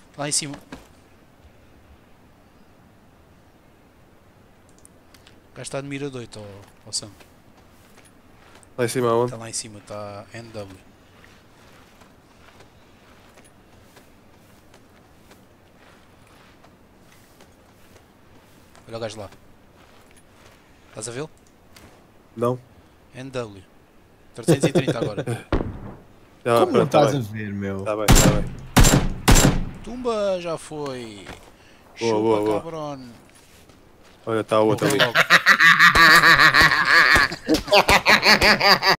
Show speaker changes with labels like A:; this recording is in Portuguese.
A: Lá em cima. O gajo está de mira doito, ó Sam.
B: Lá em cima aonde?
A: Está lá em cima, está NW. Olha o gajo lá. Estás a vê-lo?
B: Não?
A: NW. 330 agora.
B: Já,
C: Como não
B: pronto, tá
C: estás a
B: bem.
C: ver, meu?
B: Tá bem, tá bem.
A: Tumba, já foi.
B: Boa,
A: Chupa,
B: boa, boa.
A: cabrón.
B: Olha, está a outra
A: Morreu
B: ali.
A: logo.